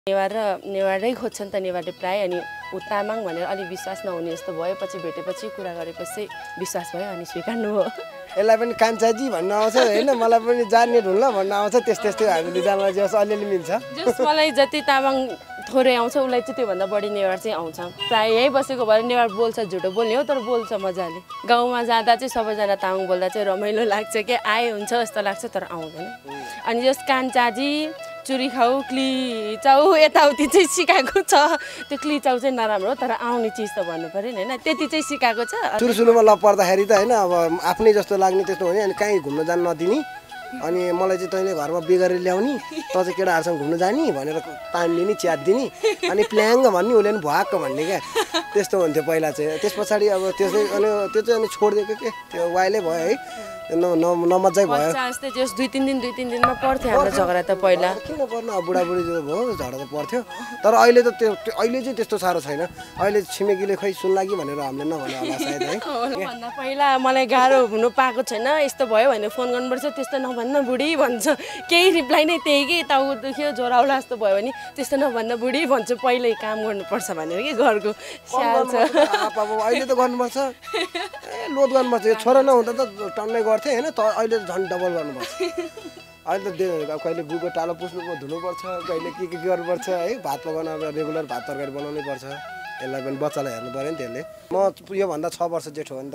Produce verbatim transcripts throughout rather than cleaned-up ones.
नेवार र नेवारै खोज्छन् त नेवारले प्राय अनि ऊ तामाङ भनेर अलि विश्वास नहुने जस्तो भयो पछि भेटेपछि कुरा गरेपछि विश्वास भयो अनि स्वीकार्नु हो यसलाई पनि कान्छाजी भन्न आउँछ हैन मलाई पनि जान्ने ढुल्ल भन्न आउँछ त्यस्तै त्यस्तै हामीले जान्ला जस अलिअलि मिल्छ जस मलाई जति तामाङ थोरै आउँछ उलाई चाहिँ त्योभन्दा बढी नेवार चाहिँ आउँछ प्राय यही बसेको भएर नेवार बोल्छ झुटो बोल्ने हो तर बोल्छ मजाले गाउँमा जाँदा चाहिँ सबैजना तामाङ बोल्दा चाहिँ रमाइलो लाग्छ के आए हुन्छ जस्तो लाग्छ तर आउँदैन अनि जस कान्छाजी चुरी खाऊ क्ली चाउ यताउति चाहिँ सिकाएको छ त्यो क्ली चाउ चाहिँ नराम्रो हो तर आउने चिज त भन्नु पर्यो नि हैन त्यति चाहिँ सिकाएको छ सुरु सुरुमा ल पर्दाखेरि त हैन अब आफ्नै जस्तो लाग्ने त्यस्तो हुने अनि कहीँ घुम्न जान नदिनी अनि मलाई चाहिँ तैँले घरमा बिहे गरेर ल्याउनी त चाहिँ केटाहरूसँग घुम्न जानी भनेर तान्दिनी च्यात दिनी अनि प्ल्याङ्ग भन्ने उसले पनि भुवाक्क भन्ने क्या त्यस्तो हुन्थ्यो पहिला चाहिँ त्यस पछाडि अब त्यसै अनि त्यो चाहिँ अनि छोडिदिएको के त्यो वाइलै भयो है न नमज्जै भयो जस्तै जस दुई तिन दिन दुई तिन दिनमा पर्थ्यो हाम्रो झगडा त पहिला किन पर्नु अब बुढाबुढी जो भयो झगडा त पर्थ्यो तर अहिले त त्यो अहिले चाहिँ त्यस्तो साह्रो छैन अहिले छिमेकीले खै सुन्ला कि भनेर हामीले नभने होला सायद है भन्दा पहिला मलाई गाह्रो हुनु पाएको छैन यस्तो भयो भने फोन गर्नुपर्छ त्यस्तो नभन्न बुढी भन्छ केही रिप्लाई नै त्यही कि ताउ दुख्यो ज्वरो आउला जस्तो भयो भने त्यस्तो नभन्न बुढी भन्छु पहिल्यै काम गर्नुपर्छ भनेर कि घरको स्याल छ अहिले त गर्नुपर्छ ए लोड गर्नुपर्छ यो छोरा नहुँदा त टन्नै गर्थ्यो हैन त अहिले त झन् डबल गर्नुपर्छ अहिले त कहिले गुको टालो पुस्नु धुनुपर्छ कहिले के के गर्नुपर्छ है भात पकाउन अब रेगुलर भात तरकारी बनाउनै पर्छ यसलाई पनि बच्चालाई हेर्नु पर्यो नि त्यसले म योभन्दा छ वर्ष जेठो हो नि त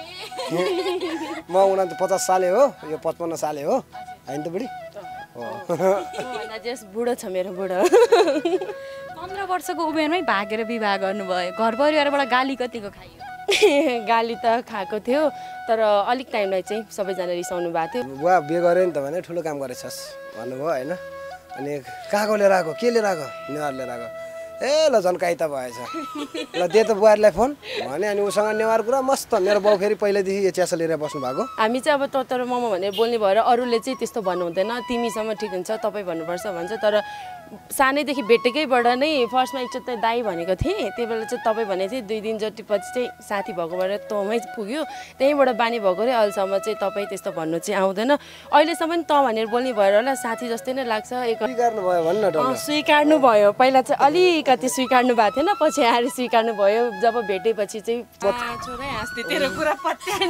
म उना पचास साले हो यो पचपन्न साले हो होइन त बुढी हो जस बुढो छ मेरो बुढो पन्ध्र वर्षको उमेरमै भागेर विवाह गर्नुभयो घर परिवारबाट गाली कतिको खाइयो गाली त खाएको थियो तर अलिक टाइमलाई चाहिँ सबैजना रिसाउनु भएको थियो बुवा बिहे गरे नि त भने ठुलो काम गरेछस् भन्नुभयो होइन अनि कहाँको लिएर आएको के लिएर आएको नेवार लिएर आएको ए ल झन्काइ त भएछ ल दे त बुहारीलाई फोन भने अनि उसँग नेवार कुरा मस्त मेरो बाउ फेरि पहिल्यैदेखि यो च्यासा लिएर बस्नु भएको हामी चाहिँ अब त तर मम भनेर बोल्ने भएर अरूले चाहिँ त्यस्तो भन्नु हुँदैन तिमीसम्म ठिक हुन्छ तपाईँ भन्नुपर्छ भन्छ तर सानैदेखि भेटेकैबाट नै फर्स्टमा एकचोटि दाई भनेको थिएँ त्यही बेला चाहिँ तपाईँ भनेको थिएँ दुई दिन जतिपछि चाहिँ साथी भएको भएर तँमै पुग्यो त्यहीँबाट बानी भएको रे अहिलेसम्म चाहिँ तपाईँ त्यस्तो भन्नु चाहिँ आउँदैन अहिलेसम्म त भनेर बोल्ने भएर होला साथी जस्तै नै लाग्छ स्वीकार्नु भयो भन्न न स्वीकार्नु भयो पहिला चाहिँ अलिकति स्वीकार्नु भएको थिएन पछि आएर स्वीकार्नु भयो जब भेटेपछि चाहिँ छोरै हाँस्थे तेरो कुरा पत्याएन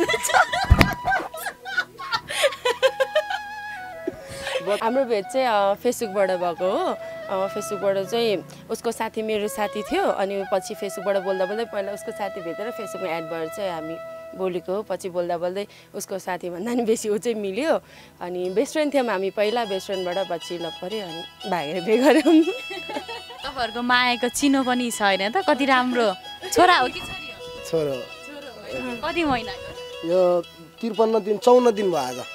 हाम्रो भेट चाहिँ फेसबुकबाट भएको हो फेसबुकबाट चाहिँ उसको साथी मेरो साथी थियो अनि पछि फेसबुकबाट बोल्दा बोल्दै पहिला उसको साथी भेटेर फेसबुकमा एड भएर चाहिँ हामी बोलेको हो पछि बोल्दा बोल्दै उसको साथीभन्दा नि बेसी ऊ चाहिँ मिल्यो अनि बेस्ट फ्रेन्ड थियौँ हामी पहिला बेस्ट फ्रेन्डबाट पछि लग पऱ्यो अनि भागेर बिहे गऱ्यौँ तपाईँहरूको मायाको चिनो पनि छैन त कति राम्रो छोरा हो कि छोरो कति महिना यो त्रिपन्न दिन चौन्न दिन भयो आज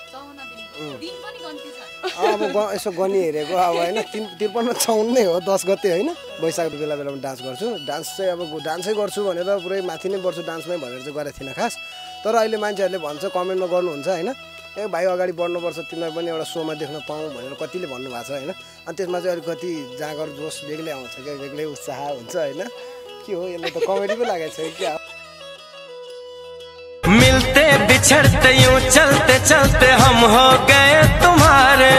अब यसो गनी हेरेको अब होइन तिन त्रिपन्न चौन्न नै हो दस गते होइन वैशाखको बेला बेलामा डान्स गर्छु डान्स चाहिँ अब डान्सै गर्छु भनेर पुरै माथि नै बढ्छु डान्समै भनेर चाहिँ गरेको थिइनँ खास तर अहिले मान्छेहरूले भन्छ कमेन्टमा गर्नुहुन्छ होइन ए भाइ अगाडि बढ्नुपर्छ तिमीलाई पनि एउटा सोमा देख्न पाऊँ भनेर कतिले भन्नुभएको छ होइन अनि त्यसमा चाहिँ अलिकति जाँगर जोस बेग्लै आउँछ क्या बेग्लै उत्साह हुन्छ होइन के हो यसले त कमेडी पो लागेको छ क्या मिलते बिछड़ते यूं चलते चलते हम हो गए तुम्हारे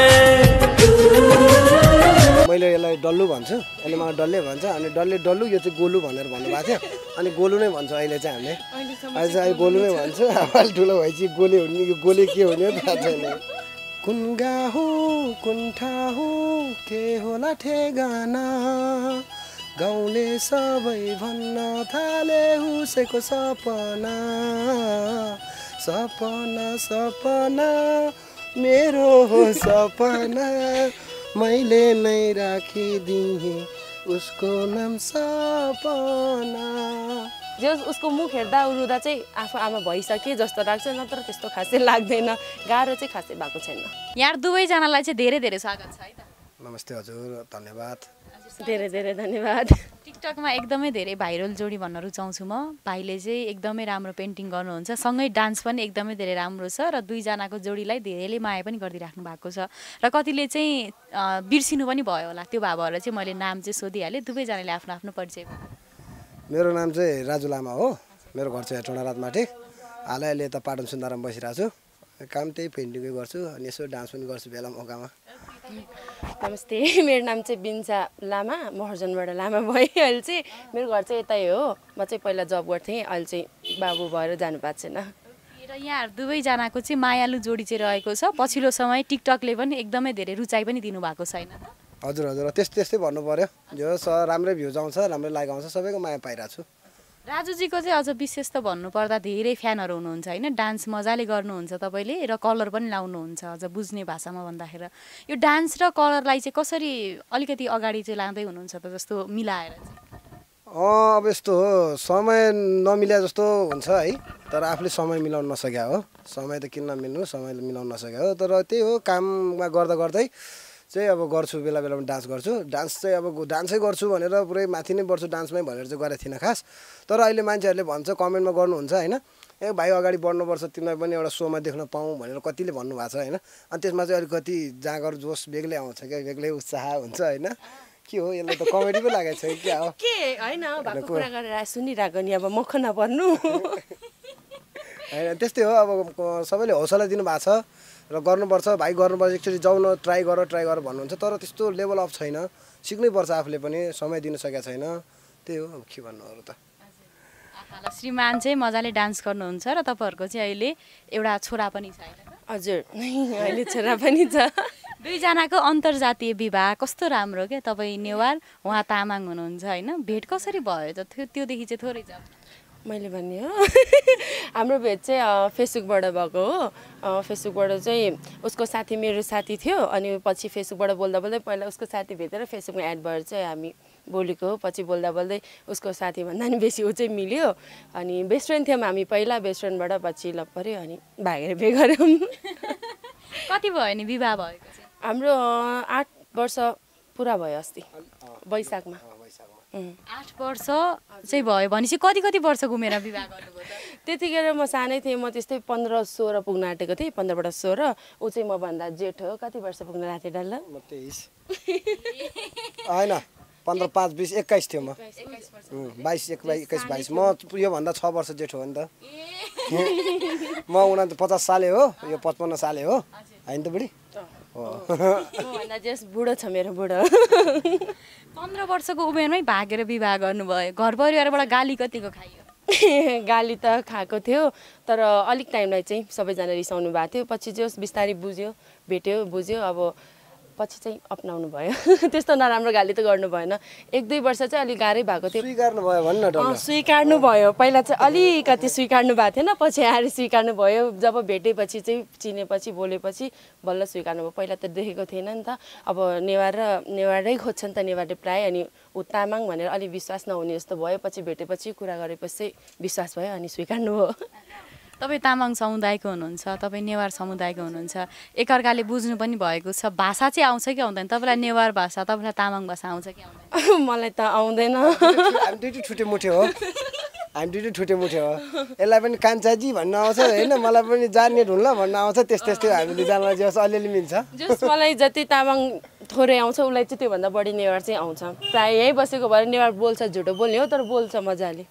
मैले यसलाई डल्लु भन्छु यसले मलाई डल्ले भन्छ अनि डल्ले डल्लु यो चाहिँ गोलु भनेर भन्नुभएको थियो अनि गोलु नै भन्छ अहिले चाहिँ हामीले अहिले चाहिँ गोलु नै भन्छु अब अलि ठुलो भएपछि गोले हुने कि गोले के हुने थाहा छैन कुन गाहु कुन ठाहु के होला ठेगाना गाउँले सबै भन्न थाले उसैको सपना सपना सपना मेरो हो सपना मैले नै राखिदिएँ उसको नाम सपना जस उसको मुख हेर्दा उरुदा चाहिँ आफू आमा भइसके जस्तो लाग्छ नत्र त्यस्तो खासै लाग्दैन गाह्रो चाहिँ खासै भएको छैन यहाँ दुवैजनालाई चाहिँ धेरै धेरै स्वागत छ है त नमस्ते हजुर धन्यवाद धेरै धेरै धन्यवाद टिकटकमा एकदमै धेरै भाइरल जोडी भन्न रुचाउँछु म भाइले चाहिँ एकदमै राम्रो पेन्टिङ गर्नुहुन्छ सँगै डान्स पनि एकदमै धेरै राम्रो छ र दुईजनाको जोडीलाई धेरैले माया पनि गरिदिराख्नु भएको छ र कतिले चाहिँ बिर्सिनु पनि भयो होला त्यो भए भएर चाहिँ मैले नाम चाहिँ सोधिहालेँ दुवैजनाले आफ्नो आफ्नो परिचय मेरो नाम चाहिँ राजु लामा हो मेरो घर चाहिँ टोडा रातमाटी हालै अहिले यता पाटन सुन्दारामा बसिरहेको छु काम त्यही पेन्टिङै गर्छु अनि यसो डान्स पनि गर्छु बेला मौकामा नमस्ते, मेरो नाम चाहिँ बिन्सा लामा, महर्जनबाट लामा भएँ। अहिले चाहिँ मेरो घर चाहिँ यतै हो। म चाहिँ पहिला जब गर्थेँ, अहिले चाहिँ बाबु भएर जानु पाएको छैन। र यहाँहरू दुवैजनाको चाहिँ मायालु जोडी चाहिँ रहेको छ। पछिल्लो समय टिकटकले पनि एकदमै धेरै रुचाइ पनि दिनुभएको छैन। हजुर हजुर त्यस्तै त्यस्तै भन्नु पर्यो। जो स राम्रै भ्युज आउँछ, राम्रै लाइक आउँछ, सबैको माया पाइरहेको छु। राजुजीको चाहिँ अझ विशेष त भन्नुपर्दा धेरै फ्यानहरू हुनुहुन्छ होइन। डान्स मजाले गर्नुहुन्छ तपाईँले र कलर पनि लाउनुहुन्छ, अझ बुझ्ने भाषामा भन्दाखेरि। यो डान्स र कलरलाई चाहिँ कसरी अलिकति अगाडि चाहिँ लाँदै हुनुहुन्छ त जस्तो मिलाएर चाहिँ? अब यस्तो हो, समय नमिल्या जस्तो हुन्छ है। तर आफूले समय मिलाउन नसक्या हो। समय त किन नमिल्नु, समयले मिलाउन नसक्या हो। तर त्यही हो, काममा गर्दा गर्दै चाहिँ अब गर्छु, बेला बेलामा डान्स गर्छु। डान्स चाहिँ अब डान्सै गर्छु भनेर पुरै माथि नै बढ्छु डान्समै भनेर चाहिँ गरेको थिइनँ खास। तर अहिले मान्छेहरूले भन्छ, कमेन्टमा गर्नुहुन्छ होइन, ए भाइ अगाडि बढ्नुपर्छ, तिमीलाई पनि एउटा सोमा देख्न पाऊँ भनेर कतिले भन्नुभएको छ होइन। अनि त्यसमा चाहिँ अलिकति जाँगर जोस बेग्लै आउँछ क्या, बेग्लै उत्साह हुन्छ होइन। के हो, यसले त कमेडी पो लागेको छ क्या हो के होइन, भएको कुरा गरेर सुनिरहेको नि, अब मख नपर्नु। होइन त्यस्तै हो, अब सबैले हौसला दिनुभएको छ र गर्नुपर्छ भाइ, गर्नुपर्छ, एकचोटि जाउँ न, ट्राई गर ट्राई गर भन्नुहुन्छ। तर त्यस्तो लेभल अफ छैन, सिक्नै पर्छ आफूले पनि, समय दिन सकेको छैन। त्यही हो, अब के भन्नु अरू त। श्रीमान चाहिँ मजाले डान्स गर्नुहुन्छ र तपाईँहरूको चाहिँ अहिले एउटा छोरा पनि छ होइन? हजुर, अहिले छोरा पनि छ। दुईजनाको अन्तर्जातीय विवाह कस्तो राम्रो क्या। तपाईँ नेवार, उहाँ तामाङ हुनुहुन्छ होइन। भेट कसरी भयो त? त्योदेखि चाहिँ थोरै छ मैले भन्ने हो। हाम्रो भेट चाहिँ फेसबुकबाट भएको हो। फेसबुकबाट चाहिँ उसको साथी मेरो साथी थियो, अनि पछि फेसबुकबाट बोल्दा बोल्दै पहिला उसको साथी भेटेर फेसबुकमा एड भएर चाहिँ हामी बोलेको हो। पछि बोल्दा बोल्दै उसको साथी भन्दा नि बेसी ऊ चाहिँ मिल्यो। अनि बेस्ट फ्रेन्ड थियौँ हामी पहिला, बेस्ट फ्रेन्डबाट पछि लप पऱ्यो, अनि भागेर बे गऱ्यौँ। कति भयो नि विवाह भएको चाहिँ? हाम्रो आठ वर्ष पुरा भयो अस्ति वैशाखमा। आठ वर्ष चाहिँ भयो भनेपछि कति कति वर्ष घुमेर विवाह गर्नुभयो त? त्यतिखेर म सानै थिएँ, म त्यस्तै पन्ध्र सोह्र पुग्न आँटेको थिएँ, पन्ध्रबाट सोह्र। ऊ चाहिँ मभन्दा जेठ हो। कति वर्ष पुग्न आएको थिएँ डल्ला? म तेइस होइन, पन्ध्र पाँच बिस एक्काइस थियो म। बाइस एक बाइस एक्काइस बाइस। म योभन्दा छ वर्ष जेठो हो नि त। म उना पचास साले हो, यो पचपन्न साले हो होइन त बुढी? मभन्दा जेस बुढो छ मेरो, बुढो। पन्ध्र वर्षको उमेरमै भागेर विवाह गर्नुभयो। घर परिवारबाट गाली कतिको खाइयो? गाली त खाएको थियो, तर अलिक टाइमलाई चाहिँ सबैजना रिसाउनु भएको थियो। पछि चाहिँ बिस्तारै बुझ्यो, भेट्यो, बुझ्यो। अब पछि चाहिँ अपनाउनु भयो। त्यस्तो नराम्रो गाली त गर्नु भएन। एक दुई वर्ष चाहिँ अलिक गाह्रै भएको थियो। स्वीकार्नु भयो भन्न डल्ला। स्वीकार्नु भयो। पहिला चाहिँ अलिकति स्वीकार्नु भएको थिएन, पछि आएर स्वीकार्नु भयो। जब भेटेपछि चाहिँ चिनेपछि बोलेपछि बल्ल स्वीकार्नु भयो। पहिला त देखेको थिएन नि त। अब नेवार र नेवारै खोज्छन् त नेवारले प्रायः, अनि ऊ तामाङ भनेर अलिक विश्वास नहुने जस्तो भयो। पछि भेटेपछि कुरा गरेपछि विश्वास भयो, अनि स्वीकार्नु हो। तपाईँ तामाङ समुदायको हुनुहुन्छ, तपाईँ नेवार समुदायको हुनुहुन्छ, एकअर्काले बुझ्नु पनि भएको छ। भाषा चाहिँ आउँछ कि आउँदैन? तपाईँलाई नेवार भाषा, तपाईँलाई तामाङ भाषा आउँछ कि आउँदैन? मलाई त आउँदैन। हामी दुइटै ठुटे मुठे हो, हामी दुइटै ठुटे मुठे हो। यसलाई पनि कान्छाजी भन्न आउँछ होइन, मलाई पनि जान्ने ढुङ्ला भन्न आउँछ। त्यस्तै त्यस्तै हामीले जानलाई जे अलिअलि मिल्छ। जस मलाई जति तामाङ थोरै आउँछ, उसलाई चाहिँ त्योभन्दा बढी नेवार चाहिँ आउँछ। प्रायः यहीँ बसेको भएर नेवार बोल्छ, झुटो बोल्ने हो तर बोल्छ मजाले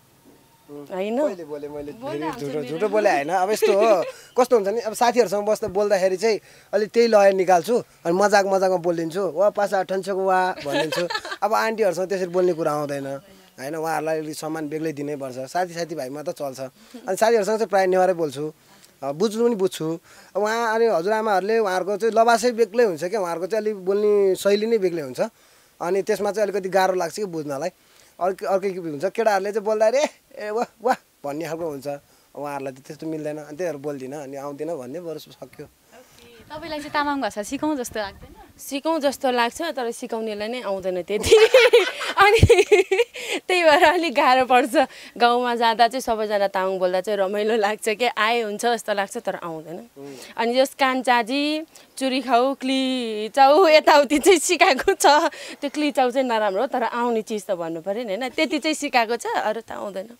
होइन। मैले बोले मैले झुटो झुटो बोले होइन। अब यस्तो हो, कस्तो हुन्छ नि, अब साथीहरूसँग बस्दा बोल्दाखेरि चाहिँ अलिक त्यही लय निकाल्छु, अनि मजाक मजाकमा बोलिदिन्छु, वा पासा ठन्छको वा भनिदिन्छु। अब आन्टीहरूसँग त्यसरी बोल्ने कुरा आउँदैन होइन, उहाँहरूलाई अलिक सम्मान बेग्लै दिनैपर्छ। साथी साथीभाइमा त चल्छ। अनि साथीहरूसँग चाहिँ प्रायः नेवारै बोल्छु, बुझ्नु पनि बुझ्छु। उहाँ अनि हजुरआमाहरूले उहाँहरूको चाहिँ लबासै बेग्लै हुन्छ क्या, उहाँहरूको चाहिँ अलिक बोल्ने शैली नै बेग्लै हुन्छ। अनि त्यसमा चाहिँ अलिकति गाह्रो लाग्छ कि बुझ्नलाई। अर्कै अर्कै के हुन्छ, केटाहरूले चाहिँ बोल्दा रे ए वाह वाह भन्ने खालको हुन्छ। उहाँहरूलाई त त्यस्तो मिल्दैन, अनि त्यहीहरू बोल्दिनँ, अनि आउँदिनँ भन्ने बरु सक्यो। तपाईँलाई चाहिँ तामाङ भाषा सिकाउँ जस्तो लाग्दैन? सिकाउँ जस्तो लाग्छ, तर सिकाउनेलाई नै आउँदैन त्यति। अनि त्यही भएर अलिक गाह्रो पर्छ। गाउँमा जाँदा चाहिँ सबैजना तामाङ बोल्दा चाहिँ रमाइलो लाग्छ कि आए हुन्छ जस्तो लाग्छ, तर आउँदैन। अनि जस कान्छाजी, चुरी खाऊ, क्ली चाउ यताउति चाहिँ सिकाएको छ। त्यो क्ली चाउ चाहिँ नराम्रो हो, तर आउने चिज त भन्नु पऱ्यो नि होइन। त्यति चाहिँ सिकाएको छ, अरू त आउँदैन।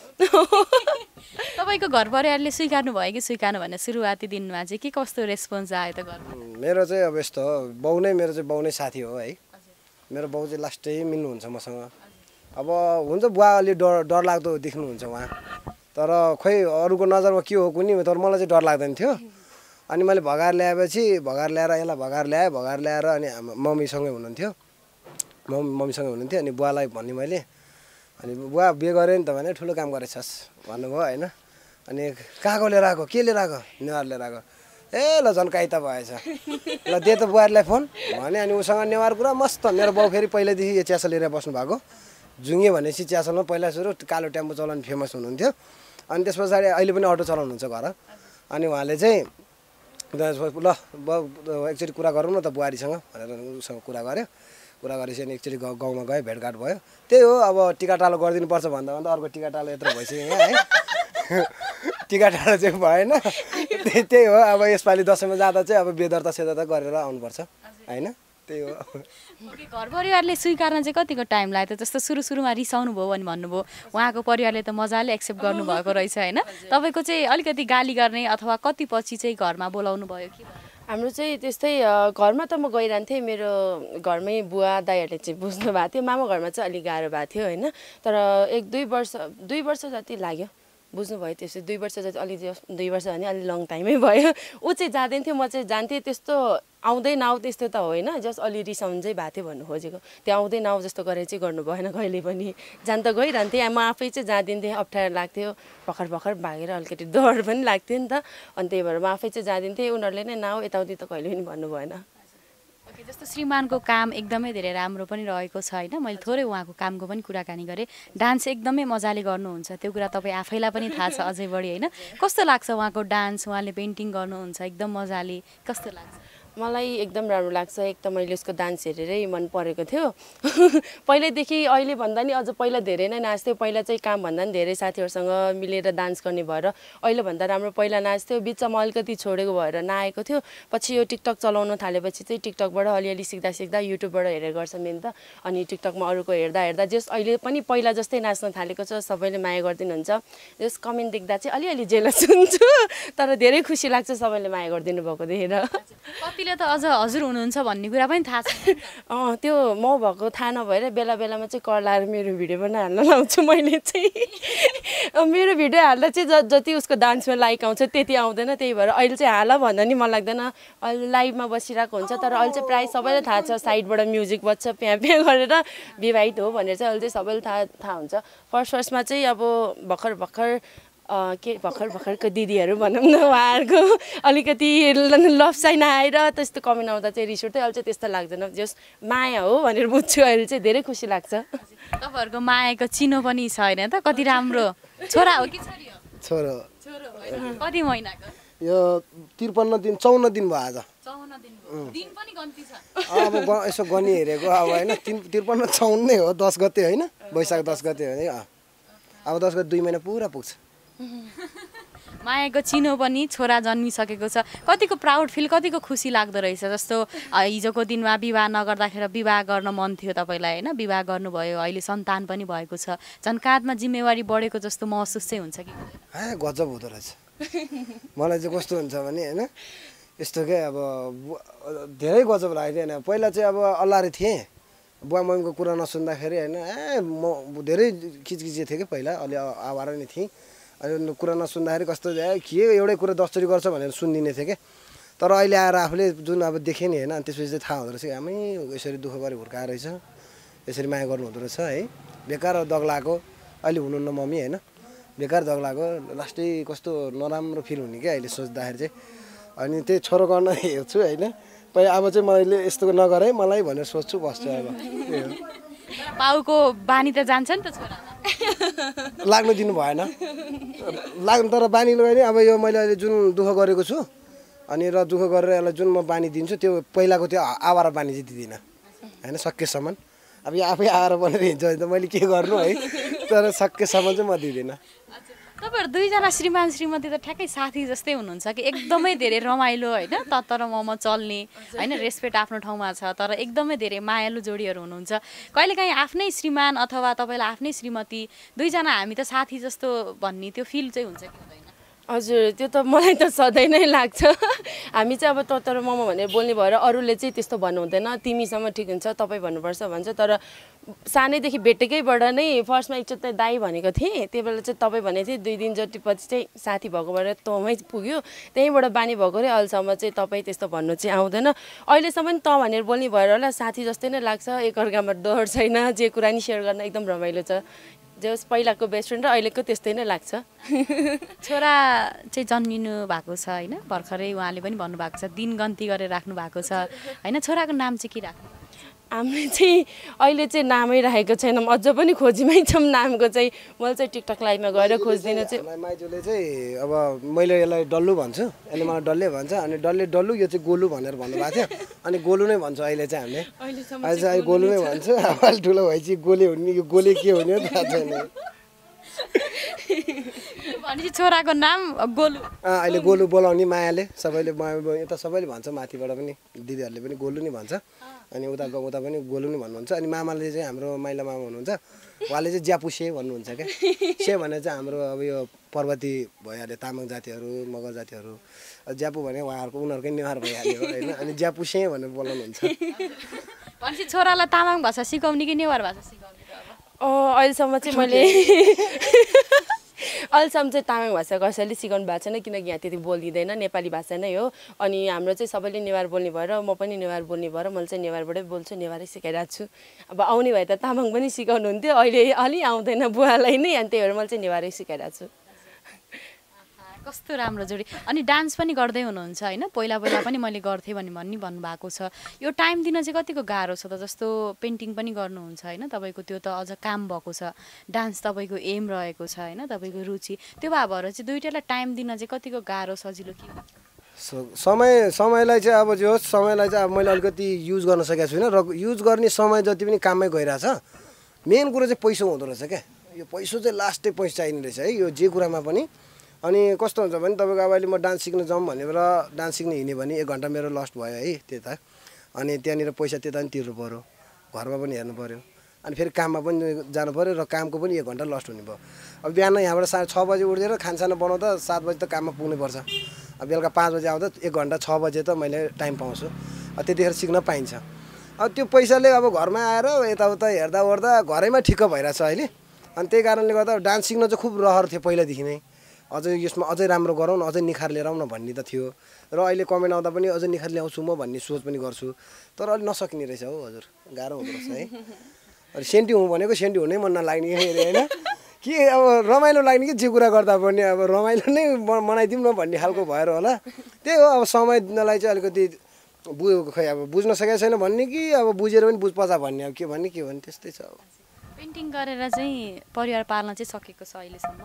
तपाईँको घर परिवारले स्वीकार्नु भयो कि स्वीकार्नु भने सुरुवाती दिनमा चाहिँ के कस्तो रेस्पोन्स आयो त घरमा? मेरो चाहिँ अब यस्तो हो, बाउ नै मेरो चाहिँ बाउ नै साथी हो है। मेरो बाउ चाहिँ लास्टै मिल्नुहुन्छ मसँग। अब हुन्छ बुवा अलि डर डर लाग्दो देख्नुहुन्छ उहाँ, तर खोइ अरूको नजरमा के हो कुनै, तर मलाई चाहिँ डर लाग्दैन थियो। अनि मैले भगाएर ल्याएपछि भगाएर ल्याएर यसलाई भगाएर ल्याएँ भगाएर ल्याएर अनि मम्मीसँगै हुनुहुन्थ्यो मम्मी मम्मीसँगै हुनुहुन्थ्यो अनि बुवालाई भन्ने मैले अनि बुवा बिहे गरेँ नि त भने ठुलो काम गरेछस् भन्नुभयो होइन अनि कहाँको लिएर आएको के लिएर आएको नेवार लिएर आएको ए ल झन् काइता भएछ ल दे त बुहारीलाई फोन भने अनि उसँग नेवार कुरा मस्त मेरो बाउ फेरि पहिल्यैदेखि यो च्यासल लिएर बस्नु भएको जुङ्गे भनेपछि च्यासलमा पहिला सुरु कालो टेम्पो चलाउनु फेमस हुनुहुन्थ्यो अनि त्यस पछाडि अहिले पनि अटो चलाउनुहुन्छ घर अनि उहाँले चाहिँ ल एकचोटि कुरा गरौँ न त बुहारीसँग भनेर उसँग कुरा गऱ्यो कुरा गरेपछि अनि एकचोटि गाउँ गाउँमा गयो भेटघाट भयो त्यही हो अब टिकाटालो गरिदिनुपर्छ भन्दा भन्दा अर्को टिकाटालो यत्रो भइसक्यो यहाँ है टिकाटालो चाहिँ भएन त्यही त्यही हो अब यसपालि दसैँमा जाँदा चाहिँ अब बेदर्ता सेदर्ता गरेर आउनुपर्छ होइन त्यही हो घर परिवारले स्वीकार्न चाहिँ कतिको टाइम लाग्यो जस्तो सुरु सुरुमा रिसाउनु भयो भने भन्नुभयो उहाँको परिवारले त मजाले एक्सेप्ट गर्नुभएको रहेछ होइन तपाईँको चाहिँ अलिकति गाली गर्ने अथवा कति पछि चाहिँ घरमा बोलाउनु भयो कि हाम्रो चाहिँ त्यस्तै घरमा त म गइरहन्थेँ मेरो घरमै बुवा दाइहरूले चाहिँ बुझ्नु भएको थियो मामा घरमा चाहिँ अलिक गाह्रो भएको थियो होइन तर एक दुई वर्ष दुई वर्ष जति लाग्यो बुझ्नुभयो त्यसै दुई वर्ष जति अलि दुई वर्ष भने अलि लङ टाइमै भयो ऊ चाहिँ जाँदैन थियो म चाहिँ जान्थेँ त्यस्तो आउँदै नआउ त्यस्तो त होइन जस्ट अलि रिसाउनु चाहिँ भएको थियो भन्नु खोजेको त्यो आउँदै नआउ जस्तो गरेर चाहिँ गर्नु भएन कहिले पनि जान त गइरहन्थेँ म आफै चाहिँ जाँदिन्थेँ अप्ठ्यारो लाग्थ्यो भर्खर भर्खर भागेर अलिकति डर पनि लाग्थ्यो नि त अनि त्यही भएर म आफै चाहिँ जाँदिन्थेँ उनीहरूले नै नआउ यताउति त कहिले पनि भन्नु भएन जस्तो श्रीमानको काम एकदमै धेरै राम्रो पनि रहेको छ होइन मैले थोरै उहाँको कामको पनि कुराकानी गरेँ डान्स एकदमै मजाले गर्नुहुन्छ त्यो कुरा तपाईँ आफैलाई पनि थाहा छ अझै बढी होइन कस्तो लाग्छ उहाँको डान्स उहाँले पेन्टिङ गर्नुहुन्छ एकदम मजाले कस्तो लाग्छ मलाई एकदम राम्रो लाग्छ एक त मैले उसको डान्स हेरेरै मन परेको थियो पहिल्यैदेखि अहिले भन्दा नि अझ पहिला धेरै नै नाच्थ्यो पहिला चाहिँ काम भन्दा नि धेरै साथीहरूसँग मिलेर डान्स गर्ने भएर अहिले भन्दा राम्रो पहिला नाच्थ्यो बिचमा अलिकति छोडेको भएर नआएको थियो पछि यो टिकटक चलाउन थालेपछि चाहिँ टिकटकबाट अलिअलि सिक्दा सिक्दा युट्युबबाट हेरेर गर्छ मेन त अनि टिकटकमा अरूको हेर्दा हेर्दा जस अहिले पनि पहिला जस्तै नाच्न थालेको छ सबैले माया गरिदिनुहुन्छ जस कमेन्ट देख्दा चाहिँ अलिअलि जेलस हुन्छु तर धेरै खुसी लाग्छ सबैले माया गरिदिनु भएको देखेर कतिले त अझ हजुर हुनुहुन्छ भन्ने कुरा पनि थाहा छ अँ त्यो म भएको थाहा नभएर बेला बेलामा चाहिँ कर लाएर मेरो भिडियो पनि हाल्न लाउँछु मैले चाहिँ मेरो भिडियो हाल्दा चाहिँ ज जति उसको डान्समा लाइक आउँछ त्यति आउँदैन त्यही भएर अहिले चाहिँ हाल भन्दा नि मन लाग्दैन अहिले लाइभमा बसिरहेको हुन्छ तर अहिले चाहिँ प्रायः सबैलाई थाहा छ साइडबाट म्युजिक बज्छ प्या प्या गरेर विवाहित हो भनेर चाहिँ अहिले चाहिँ सबैलाई थाहा थाहा हुन्छ फर्स्ट फर्स्टमा चाहिँ अब भर्खर भर्खर के भर्खर भर्खरको दिदीहरू भनौँ न उहाँहरूको अलिकति लभ साइन आएर त्यस्तो कमेन्ट आउँदा चाहिँ रिस उठ्थ्यो अहिले चाहिँ त्यस्तो लाग्दैन जस माया हो भनेर बुझ्छु अहिले चाहिँ धेरै खुसी लाग्छ तपाईँहरूको मायाको चिनो पनि छ होइन त कति राम्रो छोरा हो कि छोरी हो छोरो छोरो कति महिनाको यो त्रिपन्न दिन चौन्न दिन भयो आज चौन्न दिन दिन पनि गन्ती छ अब यसो गनी हेरेको अब होइन तिन त्रिपन्न चौन्न नै हो दस गते होइन वैशाख दस गते हो अब दस गते दुई महिना पुरा पुग्छ मायाको चिनो पनि छोरा जन्मिसकेको छ कतिको प्राउड फिल कतिको खुसी लाग्दो रहेछ जस्तो हिजोको दिनमा विवाह नगर्दाखेरि विवाह गर्न मन थियो तपाईँलाई होइन विवाह गर्नुभयो अहिले सन्तान पनि भएको छ झन् काँधमा जिम्मेवारी बढेको जस्तो महसुस चाहिँ हुन्छ कि ए गजब हुँदो रहेछ मलाई चाहिँ कस्तो हुन्छ भने होइन यस्तो के अब धेरै गजब लाग्थ्यो होइन पहिला चाहिँ अब अल्लारे थिएँ बुवा मम्मीको कुरा नसुन्दाखेरि होइन ए म धेरै खिचखिचे थिएँ कि पहिला अलि आवारा नै थिएँ अनि कुरा नसुन्दाखेरि कस्तो के एउटै कुरा दसचोटि गर्छ भनेर सुनिदिने थिएँ कि तर अहिले आएर आफूले जुन अब देखेँ नि होइन अनि त्यसपछि चाहिँ थाहा हुँदो रहेछ आमै यसरी दुःख गरी हुर्काएर रहेछ यसरी माया गर्नु हुँदो रहेछ है बेकार दग लगाएको अहिले हुनुहुन्न मम्मी होइन बेकार दग लगाएको लास्टै कस्तो नराम्रो फिल हुने क्या अहिले सोच्दाखेरि चाहिँ अनि त्यही छोरो गर्न हेर्छु होइन पहिला अब चाहिँ मैले यस्तो नगरेँ मलाई भनेर सोच्छु बस्छु अब बाउको बानी त जान्छ नि त छोरा लाग्नु दिनु भएन लाग्नु तर बानी लगाएँ अब यो मैले अहिले जुन दुःख गरेको छु अनि र दुःख गरेर यसलाई जुन म बानी दिन्छु त्यो पहिलाको त्यो आवारा बानी चाहिँ दिँदिनँ होइन सकेसम्म अब यो आफै आएर बनेर हिँड्छ भने त मैले के गर्नु है तर सकेसम्म चाहिँ म दिँदिनँ तपाईँहरू दुईजना श्रीमान श्रीमती त ठ्याक्कै साथी जस्तै हुनुहुन्छ कि एकदमै धेरै रमाइलो होइन तत्तर मम चल्ने होइन रेस्पेक्ट आफ्नो ठाउँमा छ तर एकदमै धेरै मायालु जोडीहरू हुनुहुन्छ कहिलेकाहीँ आफ्नै श्रीमान अथवा तपाईँलाई आफ्नै श्रीमती दुईजना हामी त साथी जस्तो भन्ने त्यो फिल चाहिँ हुन्छ कि हुँदैन हजुर त्यो त मलाई त सधैँ नै लाग्छ हामी चाहिँ अब त तर मम भनेर बोल्ने भएर अरूले चाहिँ त्यस्तो भन्नु हुँदैन तिमीसम्म ठिक हुन्छ तपाईँ भन्नुपर्छ भन्छ तर सानैदेखि भेटेकैबाट नै फर्स्टमा एकचोटि त दाई भनेको थिएँ त्यही बेला चाहिँ तपाईँ भनेको थिएँ दुई दिन जति पछि चाहिँ साथी भएको भएर तँमै पुग्यो त्यहीँबाट बानी भएको रे अहिलेसम्म चाहिँ तपाईँ त्यस्तो भन्नु चाहिँ आउँदैन अहिलेसम्म त भनेर बोल्ने भएर होला साथी जस्तै नै लाग्छ एकअर्कामा डर छैन जे कुरा नि सेयर गर्न एकदम रमाइलो छ जस पहिलाको बेस्ट फ्रेन्ड र अहिलेको त्यस्तै नै लाग्छ छोरा चाहिँ जन्मिनु भएको छ होइन भर्खरै उहाँले पनि भन्नुभएको छ दिन गन्ती गरेर राख्नु भएको छ होइन छोराको नाम चाहिँ के राख्नु हामीले चाहिँ अहिले चाहिँ नामै राखेको छैनौँ अझ पनि खोजीमै छौँ नामको चाहिँ मैले चाहिँ टिकटक लाइभमा गएर खोज्दिनँ चाहिँ माइजूले चाहिँ अब मैले यसलाई डल्लु भन्छु यसले मलाई डल्ले भन्छ अनि डल्ले डल्लु यो चाहिँ गोलु भनेर भन्नुभएको थियो अनि गोलु नै भन्छ अहिले चाहिँ हामीले अहिले चाहिँ गोलु नै भन्छ अब अलि ठुलो भएपछि गोले हुने यो गोले के हुने हो थाहा छैन भनेपछि छोराको नाम गोलु अहिले गोलु बोलाउने मायाले सबैले यता सबैले भन्छ माथिबाट पनि दिदीहरूले पनि गोलु नै भन्छ अनि उता उता पनि गोलु नै भन्नुहुन्छ अनि मामाले चाहिँ हाम्रो माइला मामा हुनुहुन्छ उहाँले चाहिँ ज्यापुसे भन्नुहुन्छ क्या से भने चाहिँ हाम्रो अब यो पर्वती भइहाल्यो तामाङ जातिहरू मगर जातिहरू ज्यापु भने उहाँहरूको उनीहरूकै नेवार भइहाल्यो होइन अनि ज्यापुसे भनेर बोलाउनुहुन्छ भनेपछि छोरालाई तामाङ भाषा सिकाउने कि नेवार भाषा सिकाउने अहिलेसम्म चाहिँ मैले अहिलेसम्म चाहिँ तामाङ भाषा कसैले सिकाउनु भएको छैन किनकि यहाँ त्यति बोलिँदैन नेपाली भाषा नै हो अनि हाम्रो चाहिँ सबैले नेवार बोल्ने भएर म पनि नेवार बोल्ने भएर मैले चाहिँ नेवारबाटै बोल्छु नेवारै सिकाइरहेको छु अब आउने भए त तामाङ पनि सिकाउनुहुन्थ्यो अहिले अलि आउँदैन बुवालाई नै अनि त्यही भएर मैले चाहिँ नेवारै सिकाइरहेको छु कस्तो राम्रो जोडी अनि डान्स पनि गर्दै हुनुहुन्छ होइन पहिला पहिला पनि मैले गर्थेँ भने भन्ने भन्नुभएको छ यो टाइम दिन चाहिँ कतिको गाह्रो छ त जस्तो पेन्टिङ पनि गर्नुहुन्छ होइन तपाईँको त्यो त अझ काम भएको छ डान्स तपाईँको एम रहेको छ होइन तपाईँको रुचि त्यो भएर चाहिँ दुइटालाई टाइम दिन चाहिँ कतिको गाह्रो सजिलो के समय समयलाई चाहिँ अब जो समयलाई चाहिँ अब मैले अलिकति युज गर्न सकेको छुइनँ र युज गर्ने समय जति पनि काममै गइरहेछ मेन कुरो चाहिँ पैसा हुँदो रहेछ क्या यो पैसा चाहिँ लास्टै पैसा चाहिने रहेछ है यो जे कुरामा पनि अनि कस्तो हुन्छ भने तपाईँको अब अहिले म डान्स सिक्न जाउँ भनेर डान्स सिक्न हिँड्यो भने एक घन्टा मेरो लस्ट भयो है त्यता अनि त्यहाँनिर पैसा त्यता पनि तिर्नु पऱ्यो घरमा पनि हेर्नु पऱ्यो अनि फेरि काममा पनि जानु पऱ्यो र कामको पनि एक घन्टा लस्ट हुने भयो अब बिहान यहाँबाट साढे छ बजी उठेर खानसाना बनाउँदा सात बजी त काममा पुग्नुपर्छ अब बेलुका पाँच बजी आउँदा एक घन्टा छ बजे त मैले टाइम पाउँछु त्यतिखेर सिक्न पाइन्छ अब त्यो पैसाले अब घरमा आएर यताउता हेर्दा ओर्दा घरैमा ठिक्क भइरहेछ अहिले अनि त्यही कारणले गर्दा डान्स सिक्न चाहिँ खुब रहर थियो पहिलादेखि नै अझै यसमा अझै राम्रो गरौँ न अझै निखार लिएर आउँ न भन्ने त थियो र अहिले कमेन्ट आउँदा पनि अझै निखार ल्याउँछु म भन्ने सोच पनि गर्छु तर अलिक नसकिने रहेछ हौ हजुर गाह्रो हुँदो रहेछ है अनि सेन्टी हुँ भनेको सेन्टी हुनै मन नलाग्ने होइन के अब रमाइलो लाग्ने कि जे कुरा गर्दा पनि अब रमाइलो नै मनाइदिउँ न भन्ने खालको भएर होला त्यही हो अब समयलाई चाहिँ अलिकति बु खै अब बुझ्न सकेको छैन भन्ने कि अब बुझेर पनि बुझ पचा भन्ने अब के भन्ने के भन्ने त्यस्तै छ अब पेन्टिङ गरेर चाहिँ परिवार पाल्न चाहिँ सकेको छ अहिलेसम्म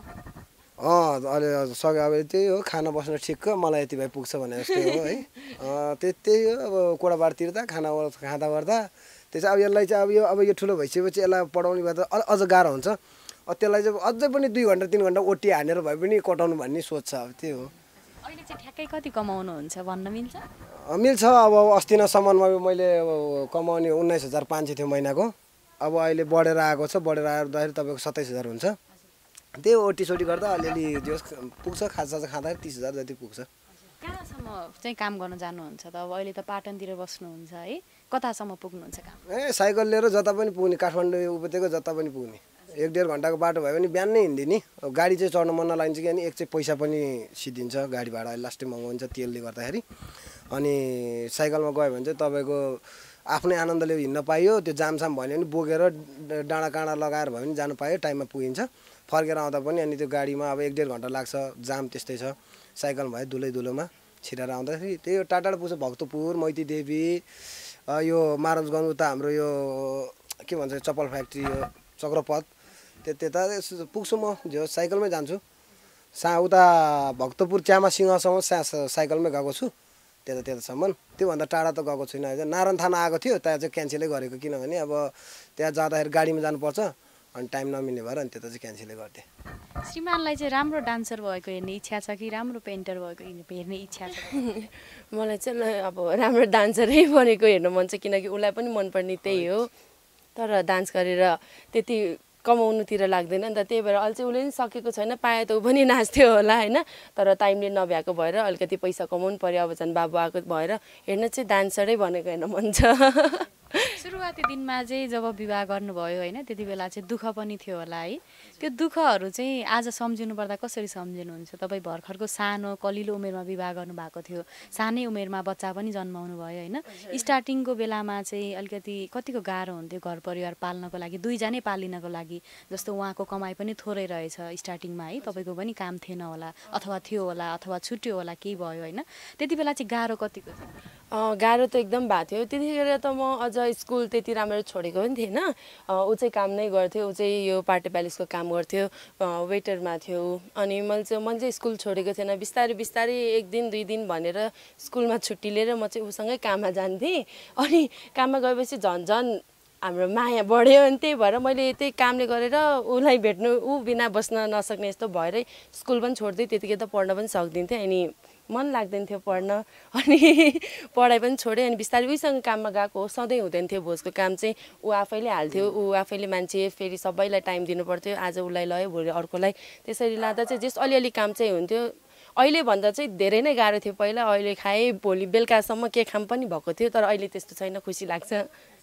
अँ अहिले सक्यो अब त्यही हो खाना बस्न ठिक्क मलाई यति भए पुग्छ भने जस्तै हो है त्यही हो अब कोडाबार तिर्दा खाना खाँदा गर्दा त्यो चाहिँ अब यसलाई चाहिँ अब यो अब यो ठुलो भइसकेपछि यसलाई पढाउने भए त अझ गाह्रो हुन्छ त्यसलाई चाहिँ अझै पनि दुई घन्टा तिन घन्टा ओटी हानेर भए पनि कटाउनु भन्ने सोच छ अब त्यही हो अहिले चाहिँ ठ्याक्कै कति कमाउनुहुन्छ भन्न मिल्छ मिल्छ अब अस्ति नसम्ममा मैले अब कमाउने उन्नाइस हजार पाँच सय थियो महिनाको अब अहिले बढेर आएको छ बढेर आउँदाखेरि तपाईँको सत्ताइस हजार हुन्छ त्यही ओटी सोटी गर्दा अलिअलि जो पुग्छ खाजा खाँदा तीस हजार जति पुग्छ कहाँसम्म चाहिँ काम गर्न जानुहुन्छ त अब अहिले त पाटनतिर बस्नुहुन्छ है कतासम्म पुग्नुहुन्छ काम ए साइकल लिएर जता पनि पुग्ने काठमाडौँ उपत्यका जता पनि पुग्ने एक डेढ घन्टाको बाटो भयो भने बिहान नै हिँड्दिने अब गाडी चाहिँ चढ्न मन नलागिन्छ कि अनि एक चाहिँ पैसा पनि सिद्धिन्छ गाडी भाडा लास्टै महँगो हुन्छ तेलले गर्दाखेरि अनि साइकलमा गयो भने चाहिँ तपाईँको आफ्नै आनन्दले हिँड्न पाइयो त्यो जामसाम भयो भने बोकेर डाँडा काँडा लगाएर भयो भने जानु पायो टाइममा पुगिन्छ फर्केर आउँदा पनि अनि त्यो गाडीमा अब एक डेढ घन्टा लाग्छ जाम त्यस्तै छ साइकल भयो दुलै दुलोमा छिराएर आउँदाखेरि त्यही हो टाढा टाढा पुग्छ भक्तपुर मैती देवी यो मारन्जगञ्ज उता हाम्रो यो के भन्छ चप्पल फ्याक्ट्री यो चक्रपथ त्यो त्यता पुग्छु म जो साइकलमै जान्छु सा उता भक्तपुर च्यामा सिंहसम्म साइकलमै गएको छु त्यता त्यतासम्म त्योभन्दा टाढा त गएको छुइनँ अझ नारायण थाना आएको थियो त्यहाँ चाहिँ क्यान्सलै गरेको किनभने अब त्यहाँ जाँदाखेरि गाडीमा जानुपर्छ अनि टाइम नमिल्ने भएर अनि त्यता चाहिँ क्यान्सलै गर्थेँ श्रीमानलाई चाहिँ राम्रो डान्सर भएको हेर्ने इच्छा छ कि राम्रो पेन्टर भएको हेर्ने इच्छा छ मलाई चाहिँ अब राम्रो डान्सरै बनेको हेर्नु मन छ किनकि उसलाई पनि मनपर्ने त्यही हो तर डान्स गरेर त्यति कमाउनुतिर लाग्दैन नि त, त्यही भएर अहिले चाहिँ उसले पनि सकेको छैन। पाए त ऊ पनि नाच्थ्यो होला होइन, तर टाइमले नभ्याएको भएर अलिकति पैसा कमाउनु पर्यो। अब झन् बाबु आएको भएर हेर्न चाहिँ डान्सरै भनेको होइन मन छ। सुरुवाती दिनमा चाहिँ जब विवाह गर्नुभयो होइन, त्यति बेला चाहिँ दुःख पनि थियो होला है। त्यो दुःखहरू चाहिँ आज सम्झिनु पर्दा कसरी सम्झिनुहुन्छ? तपाईँ भर्खरको सानो कलिलो उमेरमा विवाह गर्नुभएको थियो, सानै उमेरमा बच्चा पनि जन्माउनु भयो होइन। स्टार्टिङको बेलामा चाहिँ अलिकति कतिको गाह्रो हुन्थ्यो घर परिवार पाल्नको लागि, दुईजनै पालिनको लागि? जस्तो उहाँको कमाइ पनि थोरै रहेछ स्टार्टिङमा है, तपाईँको पनि काम थिएन होला अथवा थियो होला अथवा छुट्यो होला, केही भयो होइन, त्यति बेला चाहिँ गाह्रो कतिको थियो? गाह्रो त एकदम भएको थियो। त्यतिखेर त म अझ स्कुल त्यति राम्रो छोडेको पनि थिएन। ऊ चाहिँ काम नै गर्थ्यो, ऊ चाहिँ यो पार्टी प्यालेसको काम गर्थ्यो, वेटरमा थियो। अनि मैले चाहिँ मैले चाहिँ स्कुल छोडेको थिएन। बिस्तारै बिस्तारै एक दिन दुई दिन भनेर स्कुलमा छुट्टी लिएर म चाहिँ उसँगै काममा जान्थेँ। अनि काममा गएपछि झन् झन् हाम्रो माया बढ्यो। अनि त्यही भएर मैले त्यही कामले गरेर उसलाई भेट्नु ऊ बिना बस्न नसक्ने यस्तो भएरै स्कुल पनि छोड्दै त्यतिकै त पढ्न पनि सक्दिन्थेँ। अनि मन लाग्दैन थियो पढ्न, अनि पढाइ पनि छोडेँ। अनि बिस्तारै उहीसँग काममा गएको हो, सधैँ हुँदैन थियो भोजको काम चाहिँ। ऊ आफैले हाल्थ्यो, ऊ आफैले मान्छे, फेरि सबैलाई टाइम दिनु पर्थ्यो। आज उसलाई लयो भोलि अर्कोलाई, त्यसरी लाँदा चाहिँ जस अलिअलि काम चाहिँ हुन्थ्यो। अहिले भन्दा चाहिँ धेरै नै गाह्रो थियो पहिला। अहिले खाएँ भोलि बेलुकासम्म के खाम पनि भएको थियो, तर अहिले त्यस्तो छैन, खुसी लाग्छ।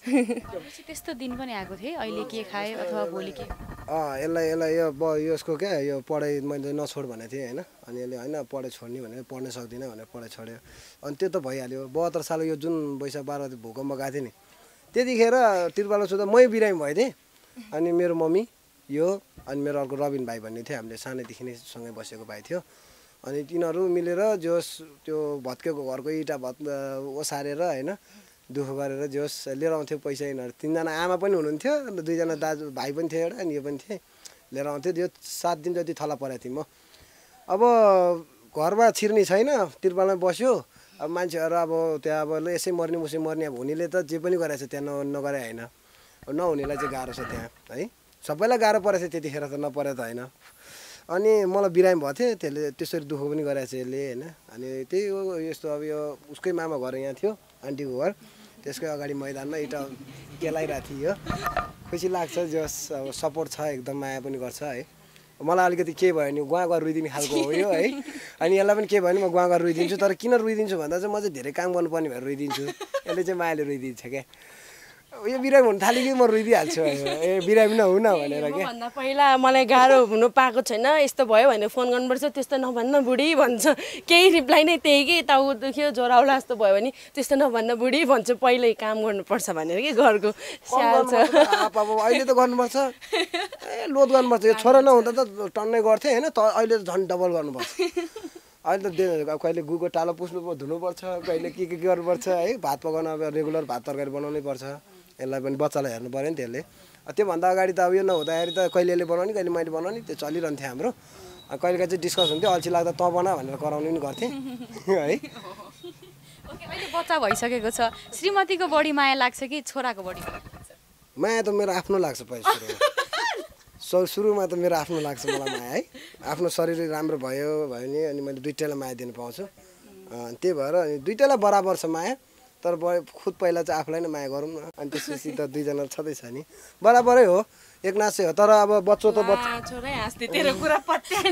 त्यस्तो दिन पनि आएको थिएँ, अहिले के खाएँ अथवा भोलि के? अँ यसलाई यसलाई यो ब यसको क्या यो पढाइ मैले नछोड भनेको थिएँ होइन। अनि यसले होइन पढाइ छोड्ने भनेर पढ्न सक्दिनँ भनेर पढाइ छोड्यो। अनि त्यो त भइहाल्यो। बहत्तर साल यो जुन वैशाख बाह्र गते भूकम्प गएको थियो नि, त्यतिखेर त्रिपाल सुधा मै बिरामी भएको थिएँ। अनि मेरो मम्मी यो अनि मेरो अर्को रबिन भाइ भन्ने थियो, हामीले सानैदेखि नै सँगै बसेको भाइ थियो। अनि तिनीहरू मिलेर जोस त्यो भत्केको घरको इँटा भत् ओसारेर होइन दुःख गरेर जोस लिएर आउँथ्यो पैसा। यिनीहरू तिनजना आमा पनि हुनुहुन्थ्यो, अन्त दुईजना दाजु भाइ पनि थियो एउटा, अनि यो पनि थिएँ, लिएर आउँथ्यो। यो सात दिन जति थला परेको थिएँ म। अब घरमा छिर्ने छैन, त्रिपालमा बस्यो। अब मान्छेहरू अब त्यहाँ अब ल यसै मर्ने उसै मर्ने, अब हुनेले त जे पनि गरेको छ त्यहाँ न नगरे होइन, नहुनेलाई चाहिँ गाह्रो छ त्यहाँ है। सबैलाई गाह्रो परेको थियो त्यतिखेर, त नपरे त होइन। अनि मलाई बिरामी भएको थियो, त्यसले त्यसरी दुःख पनि गरेको छ यसले होइन। अनि त्यही हो यस्तो। अब यो उसकै मामा घर यहाँ थियो, आन्टीको घर, त्यसकै अगाडि मैदानमा इँटा केलाइरहेको थियो। खुसी लाग्छ जस अब सपोर्ट छ, एकदम माया पनि गर्छ है। मलाई अलिकति के भयो भने गुवा गुवा रुइदिने खालको हो यो है। अनि यसलाई पनि के भयो भने म गुवा गुवा रुइदिन्छु, तर किन रुइदिन्छु भन्दा चाहिँ म चाहिँ धेरै काम गर्नुपर्ने भएर रुइदिन्छु। यसले चाहिँ मायाले रुइदिन्छ क्या। यो बिरामी हुन थाल्यो कि म रुइदिइहाल्छु, ए बिरामी नहुन भनेर क्या। भन्दा पहिला मलाई गाह्रो हुनु पाएको छैन, यस्तो भयो भने फोन गर्नुपर्छ, त्यस्तो नभन्न बुढी भन्छ। केही रिप्लाई नै त्यही कि टाउ दुख्यो ज्वरो आउला जस्तो भयो भने त्यस्तो नभन्न बुढी भन्छ, पहिल्यै काम गर्नुपर्छ भनेर कि घरको स्याहाल छ। अहिले त गर्नुपर्छ, ए लोड गर्नुपर्छ। यो छोरा नहुँदा त टन्नै गर्थेँ होइन, त अहिले त झन् डबल गर्नुपर्छ। अहिले त कहिले गुको टालो पुस्नु धुनुपर्छ, कहिले के के गर्नुपर्छ है। भात पकाउन अब रेगुलर भात तरकारी बनाउनै पर्छ। यसलाई पनि बच्चालाई हेर्नु पऱ्यो नि त्यसले। त्योभन्दा अगाडि त अब यो नहुँदाखेरि त कहिले यसले बनाउने कहिले मैले बनाउने, त्यो चलिरहन्थ्यो हाम्रो। कहिलेकाहीँ चाहिँ डिस्कस हुन्थ्यो, अल्छी लाग्दा तँ बना भनेर कराउने पनि गर्थेँ है। अहिले बच्चा भइसकेको छ, श्रीमतीको बढी माया लाग्छ कि छोराको बढी माया? त मेरो आफ्नो लाग्छ पहिला सुरुमा। सुरुमा त मेरो आफ्नो लाग्छ मलाई माया है। आफ्नो शरीर राम्रो भयो भयो नि, अनि मैले दुइटैलाई माया दिनु पाउँछु। त्यही भएर अनि दुइटैलाई बराबर छ माया, तर खुद पहिला चाहिँ आफूलाई नै माया गरौँ न, अनि त्यसपछि त दुईजना छँदैछ नि, बराबरै हो, एक नासै हो। तर अब बच्चो त बच्चा छोरै हाँस्दै तेरो कुरा पत्याएन।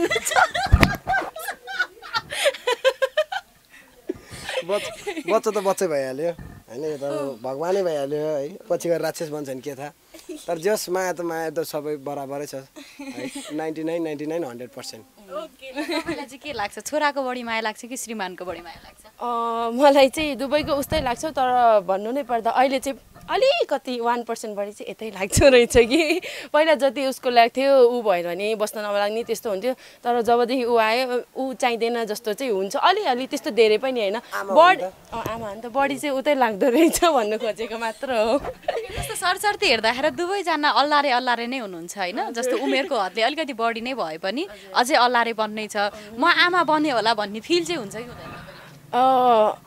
बच्चा त बच्चै भइहाल्यो होइन, यो त भगवानै भइहाल्यो है। पछि गएर राक्षस भन्छन् के थाहा। तर जस माया त माया त सबै बराबरै छ है, ninety nine ninety nine hundred percent. तपाईँलाई चाहिँ के लाग्छ, छोराको बढी माया लाग्छ कि श्रीमानको बढी माया लाग्छ? मलाई चाहिँ दुबईको उस्तै लाग्छ, तर भन्नु नै पर्दा अहिले चाहिँ अलिकति वान पर्सेन्ट बढी चाहिँ यतै लाग्छ रहेछ कि। पहिला जति उसको लाग्थ्यो ऊ भयो भने बस्न नलाग्ने त्यस्तो हुन्थ्यो, तर जबदेखि ऊ आयो ऊ चाहिँदैन जस्तो चाहिँ हुन्छ। अलिअलि त्यस्तो धेरै पनि होइन, बढी आमा अन्त बढी चाहिँ उतै लाग्दो रहेछ भन्नु खोजेको मात्र हो। जस्तो सरसर्ती हेर्दाखेरि दुवैजना अल्लारे अल्लारे नै हुनुहुन्छ होइन, जस्तो उमेरको हदले अलिकति बढी नै भए पनि अझै अल्लारे बन्नै छ, म आमा बन्ने होला भन्ने फिल चाहिँ हुन्छ कि हुँदैन?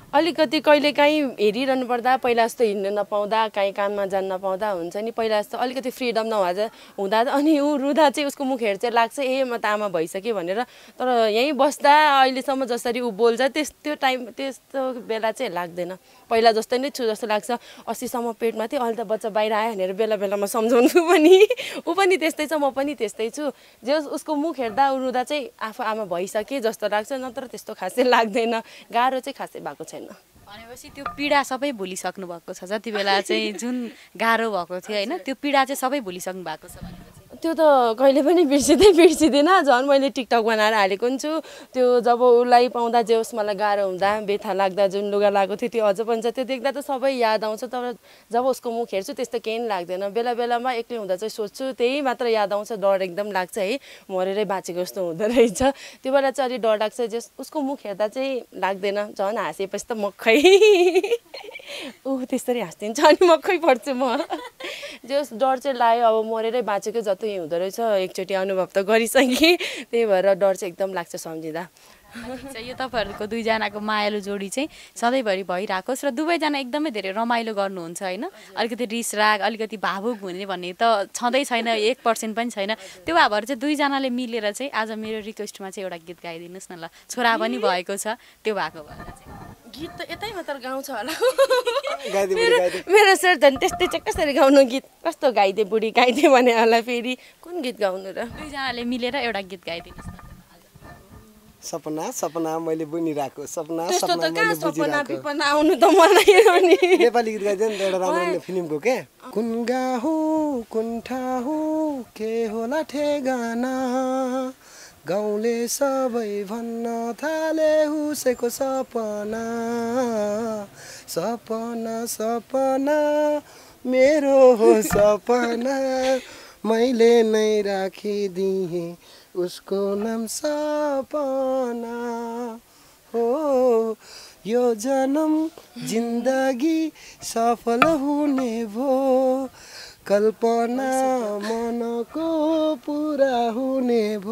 अलिकति कहिले काहीँ हेरिरहनु पर्दा पहिला जस्तो हिँड्नु नपाउँदा काहीँ काममा जान नपाउँदा हुन्छ नि पहिला जस्तो अलिकति फ्रिडम नहुँदा हुँदा अनि ऊ रुँदा चाहिँ उसको मुखहरू चाहिँ लाग्छ ए म त आमा भइसकेँ भनेर तर यहीँ बस्दा अहिलेसम्म जसरी ऊ बोल्छ त्यस त्यो टाइम त्यस्तो बेला चाहिँ लाग्दैन पहिला जस्तै नै छु जस्तो लाग्छ अस्तिसम्म पेटमा थियो अहिले त बच्चा बाहिर आयो भनेर बेला बेलामा सम्झाउँछु पनि ऊ पनि त्यस्तै छ म पनि त्यस्तै छु जे उसको मुख हेर्दा ऊ रुँदा चाहिँ आफू आमा भइसकेँ जस्तो लाग्छ नत्र त्यस्तो खासै लाग्दैन गाह्रो चाहिँ खासै भएको छैन भनेपछि त्यो पीडा सबै भुलिसक्नु भएको छ जति बेला चाहिँ जुन गाह्रो भएको थियो होइन त्यो पीडा चाहिँ सबै भुलिसक्नु भएको छ भनेपछि त्यो त कहिले पनि बिर्सिँदै बिर्सिँदैन झन् मैले टिकटक बनाएर हालेको पनि छु त्यो जब उसलाई पाउँदा जे होस् मलाई गाह्रो हुँदा बेथा लाग्दा जुन लुगा लगाएको थियो त्यो अझ पनि छ त्यो देख्दा त सबै याद आउँछ तर जब उसको मुख हेर्छु त्यस्तो केही पनि लाग्दैन बेला बेलामा एक्लै हुँदा चाहिँ सोच्छु त्यही मात्र याद आउँछ डर एकदम लाग्छ है मरेरै बाँचेको जस्तो हुँदो रहेछ त्यो बेला चाहिँ अलिक डर लाग्छ जस उसको मुख हेर्दा चाहिँ लाग्दैन झन् हाँसेपछि त मक्खै ऊ त्यसरी हाँसिदिन्छ अनि मक्खै पर्छु म जस डर चाहिँ लाग्यो अब मरेरै बाँचेको जति हुँदो रहेछ एकचोटि अनुभव त गरिसकेँ त्यही भएर डर चाहिँ एकदम लाग्छ सम्झिँदा यो तपाईँहरूको दुईजनाको मायालु जोडी चाहिँ सधैँभरि भइरहेकोस् र दुवैजना एकदमै धेरै रमाइलो गर्नुहुन्छ होइन अलिकति रिस राग अलिकति भावुक हुने भन्ने त छँदै छैन एक पर्सेन्ट पनि छैन त्यो भएर चाहिँ दुईजनाले मिलेर चाहिँ आज मेरो रिक्वेस्टमा चाहिँ एउटा गीत गाइदिनुहोस् न ल छोरा पनि भएको छ त्यो भएको भएर चाहिँ गीत त यतै मात्र गाउँछ होला मेरो सर झन् त्यस्तै चाहिँ कसरी गाउनु गीत कस्तो गाइदिए बुढी गाइदिए भने होला फेरि कुन गीत गाउनु र दुईजनाले मिलेर एउटा गीत गाइदिनुहोस् न सपना सपना मैले बुनिरहेको सपना त्यस्तो सपना त कहाँ मैले सपना बुझिरहेको विपना आउनु त मलाई नि नेपाली गीत गाइदियो नि त एउटा राम्रो फिल्मको के कुन गाहु कुन ठाहु के होला ठेगाना गाउँले सबै भन्न थाले उसैको सपना सपना सपना मेरो हो सपना मैले नै राखिदिएँ उसको नाम सपना हो यो जन्म जिन्दगी सफल हुने भो कल्पना मनको पुरा हुने भो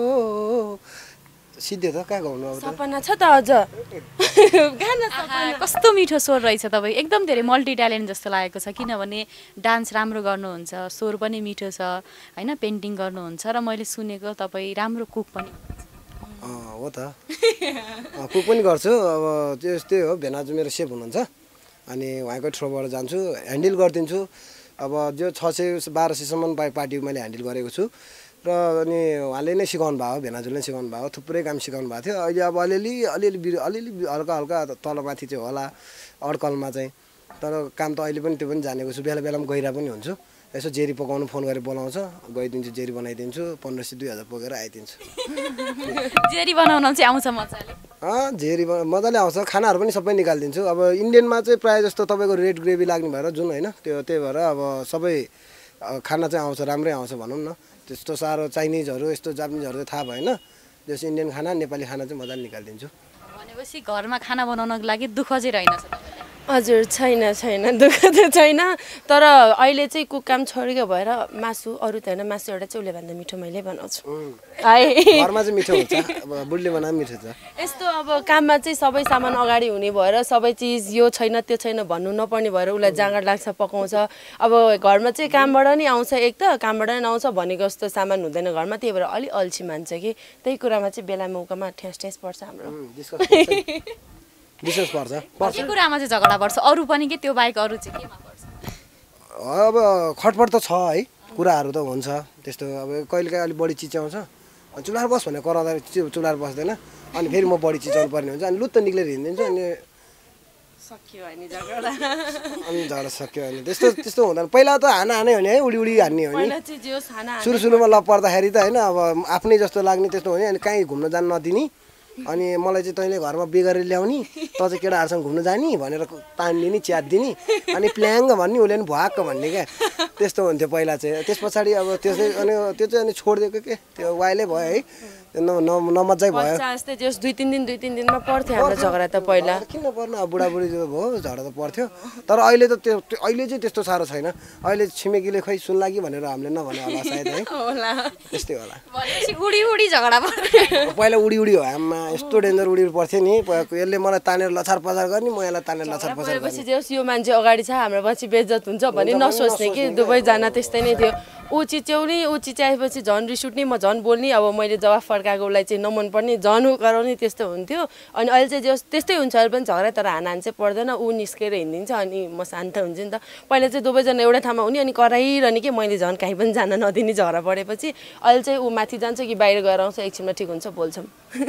सिधै त कहाँ गाउनु अब सपना छ त अझ गाना कस्तो मिठो स्वर रहेछ तपाईँ एकदम धेरै मल्टी ट्यालेन्ट जस्तो लागेको छ किनभने डान्स राम्रो गर्नुहुन्छ स्वर पनि मिठो छ होइन पेन्टिङ गर्नुहुन्छ र मैले सुनेको तपाईँ राम्रो कुक पनि हो त कुक पनि गर्छु अब त्यस्तै हो भेनाजु मेरो सेफ हुनुहुन्छ अनि उहाँको थ्रोबाट जान्छु ह्यान्डल गरिदिन्छु अब जो छ सय बाह्र सयसम्म पार्टी मैले ह्यान्डल गरेको छु र अनि उहाँले नै सिकाउनु भएको भेनाजुले नै सिकाउनु भएको थुप्रै काम सिकाउनु भएको थियो अहिले अब अलिअलि अलिअलि बिर अलिअलि हल्का हल्का तलमाथि चाहिँ होला अड्कलमा चाहिँ तर काम त अहिले पनि त्यो पनि जानेको छु बेला बेलामा गइरहेको पनि हुन्छु यसो जेरी पकाउनु फोन गरेर बोलाउँछ गइदिन्छु जेरी बनाइदिन्छु पन्ध्र सय दुई हजार बोकेर आइदिन्छु जेरी बनाउन चाहिँ आउँछ मजाले अँ जेरी मजाले आउँछ खानाहरू पनि सबै निकालिदिन्छु अब इन्डियनमा चाहिँ प्रायः जस्तो तपाईँको रेड ग्रेभी लाग्ने भएर जुन होइन त्यो त्यही भएर अब सबै खाना चाहिँ आउँछ राम्रै आउँछ भनौँ न त्यस्तो साह्रो चाइनिजहरू यस्तो जापानिजहरू चाहिँ थाहा भएन जस्तो इन्डियन खाना नेपाली खाना चाहिँ मजाले निकालिदिन्छु भनेपछि घरमा खाना बनाउनको लागि दुःख चाहिँ रहेनछ हजुर छैन छैन दुःख त छैन तर अहिले चाहिँ कुक काम छोडेको भएर मासु अरू त होइन मासु एउटा चाहिँ उसले भन्दा मिठो मैले बनाउँछु है घरमा चाहिँ मिठो हुन्छ अब बुढले बनाए मिठो छ यस्तो अब काममा चाहिँ सबै सामान अगाडि हुने भएर सबै चिज यो छैन त्यो छैन भन्नु नपर्ने भएर उसलाई जाँगर लाग्छ पकाउँछ अब घरमा चाहिँ कामबाट नि आउँछ एक त कामबाट नि आउँछ भनेको जस्तो सामान हुँदैन घरमा त्यही भएर अलिक अल्छी मान्छ कि त्यही कुरामा चाहिँ बेला मौकामा ठेस ठेस पर्छ हाम्रो विशेष पर्छ पर्छ कुरामा चाहिँ झगडा पर्छ अरू पनि के त्यो बाहेक अरू चाहिँ केमा पर्छ अब खटपट त छ है कुराहरू त हुन्छ त्यस्तो अब कहिलेकाहीँ अलिक बढी चिच्याउँछ चुलार बस भनेर कराउँदा चुलार बस्दैन अनि फेरि म बढी चिच्याउनु पर्ने हुन्छ अनि लुत्त निक्लेर हिँडिदिन्छु अनि सक्यो अनि झगडा अनि झगडा सक्यो अनि त्यस्तो त्यस्तो हुँदैन पहिला त हाना हानै हो नि है उडी उडी हान्ने हो नि सुरु सुरुमा ल पर्दाखेरि त होइन अब आफ्नै जस्तो लाग्ने त्यस्तो हो नि अनि कहीँ घुम्न जानु नदिने अनि मलाई चाहिँ तैँले घरमा बिगारेर ल्याउने त चाहिँ केटाहरूसँग घुम्न जाने भनेर तान्दिने च्यात दिने अनि प्ल्याङ्ग भन्ने उसले पनि भुवाक्क भन्ने क्या त्यस्तो हुन्थ्यो पहिला चाहिँ त्यस पछाडि अब त्यो चाहिँ अनि त्यो चाहिँ अनि छोडिदिएको के त्यो वाइलै भयो है नमज्जै भयो। बच्चा जस्तै जस दुई तिन दिन दुई तिन दिनमा पर्थ्यो हाम्रो झगडा त पहिला। किन पर्नु अब बुढाबुढी भयो झगडा त पर्थ्यो तर अहिले त त्यो अहिले चाहिँ त्यस्तो साह्रो छैन। अहिले छिमेकीले खै सुन्ला कि भनेर हामीले नभने होला सायद है होला त्यस्तै होला। भनेपछि उडी उडी झगडा पर्छ। पहिला उडी उडी हो आमा यस्तो डेन्जर उडी पर्थ्यो नि यसले मलाई तानेर लछार पछार गर्ने म यसलाई तानेर लछार पछार परेपछि जस यो मान्छे अगाडि छ हाम्रो पछि बेइज्जत हुन्छ भन्ने नसोच्ने कि दुवैजना त्यस्तै नै थियो। ऊ चिच्याउने ऊ चिच्याएपछि झन् रिस उठ्ने म झन् बोल्ने अब मैले जवाफ फर्काएको उसलाई चाहिँ नमन पर्ने झन् ऊ कराउने त्यस्तो हुन्थ्यो। अनि अहिले चाहिँ जस त्यस्तै हुन्छ अहिले पनि झगडा तर हान हान चाहिँ पर्दैन ऊ निस्केर हिँडिदिन्छ अनि म शान्त हुन्छु नि त। पहिला चाहिँ दुवैजना एउटै ठाउँमा हुने अनि कराइरहने कि मैले झन् कहीँ पनि जान नदिने झगडा परेपछि अहिले चाहिँ ऊ माथि जान्छ कि बाहिर गएर आउँछ एकछिनमा ठिक हुन्छ बोल्छौँ।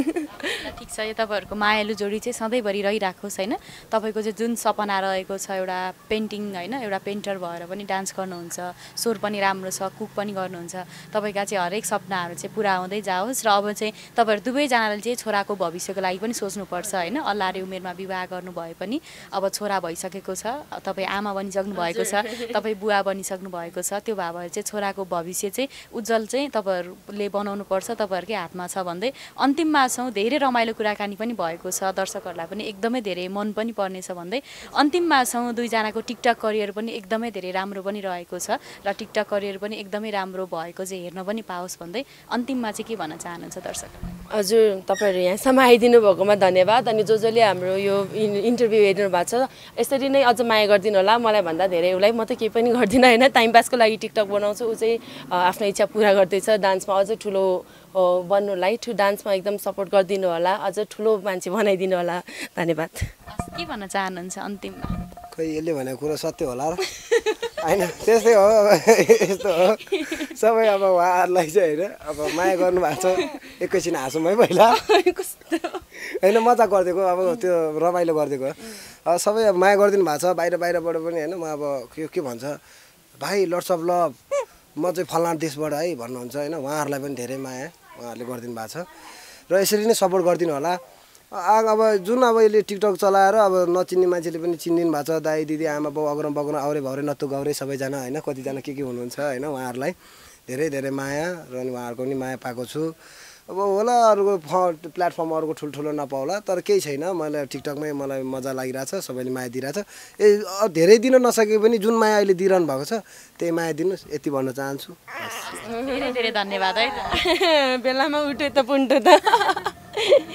ठिक छ यो तपाईँहरूको मायालु जोडी चाहिँ सधैँभरि रहिराखोस् होइन। तपाईँको चाहिँ जुन सपना रहेको छ एउटा पेन्टिङ होइन एउटा पेन्टर भएर पनि डान्स गर्नुहुन्छ स्वर पनि राम्रो छ कुक पनि गर्नुहुन्छ तपाईँका चाहिँ हरेक सपनाहरू चाहिँ पुरा हुँदै जाओस् र अब चाहिँ तपाईँहरू दुवैजनाले चाहिँ छोराको भविष्यको लागि पनि सोच्नुपर्छ होइन। अल्लारे उमेरमा विवाह गर्नु भए पनि अब छोरा भइसकेको छ तपाईँ आमा बनिसक्नु भएको छ तपाईँ बुवा बनिसक्नु भएको छ त्यो भए भएर चाहिँ छोराको भविष्य चाहिँ उज्जवल चाहिँ तपाईँहरूले बनाउनुपर्छ तपाईँहरूकै हातमा छ भन्दै अन्तिममा छौँ। धेरै रमाइलो कुराकानी पनि भएको छ दर्शकहरूलाई पनि एकदमै धेरै मन पनि पर्नेछ भन्दै अन्तिममा छौँ। दुईजनाको टिकटक करियर पनि एकदमै धेरै राम्रो पनि रहेको छ र टिकटक करियर पनि एकदमै राम्रो भएको चाहिँ हेर्न पनि पाओस् भन्दै अन्तिममा चाहिँ के भन्न चाहनुहुन्छ दर्शक? हजुर तपाईँहरू यहाँसम्म आइदिनु भएकोमा धन्यवाद। अनि जो जसले हाम्रो यो इन्टरभ्यू हेर्नु भएको छ यसरी नै अझ माया गरिदिनु होला। मलाई भन्दा धेरै उसलाई म त केही पनि गर्दिनँ होइन टाइम पासको लागि टिकटक बनाउँछु। ऊ चाहिँ आफ्नो इच्छा पुरा गर्दैछ डान्समा अझ ठुलो बन्नुलाई ठु डान्समा एकदम सपोर्ट गरिदिनु होला अझ ठुलो मान्छे बनाइदिनु होला। धन्यवाद। के भन्न चाहनुहुन्छ अन्तिममा? खै यसले भनेको कुरा सत्य होला र होइन त्यस्तै हो यस्तो हो सबै अब उहाँहरूलाई चाहिँ होइन अब माया गर्नुभएको छ एकैछिन हाँसौँ है पहिला होइन मजाक गरिदिएको अब त्यो रमाइलो गरिदिएको अब सबै अब माया गरिदिनु भएको छ बाहिर बाहिरबाट पनि होइन। म अब के के भन्छ भाइ लट्स अफ लभ म चाहिँ फलाना देशबाट है भन्नुहुन्छ होइन। उहाँहरूलाई पनि धेरै माया उहाँहरूले गरिदिनु भएको छ र यसरी नै सपोर्ट गरिदिनु होला। अब जुन अब यसले टिकटक चलाएर अब नचिन्ने मान्छेले पनि चिनिदिनु भएको छ दाइ दिदी आमा बाउ अग्रम बग्रम आउरे भौरे नत्तु गौरे सबैजना होइन कतिजना के के हुनुहुन्छ होइन। उहाँहरूलाई धेरै धेरै माया र अनि उहाँहरूको पनि माया पाएको छु। अब होला अरूको फ प्लेटफर्म अरूको ठुल्ठुलो नपाउला तर केही छैन मलाई टिकटकमै मलाई मजा लागिरहेछ सबैले माया दिइरहेछ। ए धेरै दिन नसके पनि जुन माया अहिले दिइरहनु भएको छ त्यही माया दिनुहोस् यति भन्न चाहन्छु। धेरै धेरै धन्यवाद है। बेलामा उठे त पुन्टो त।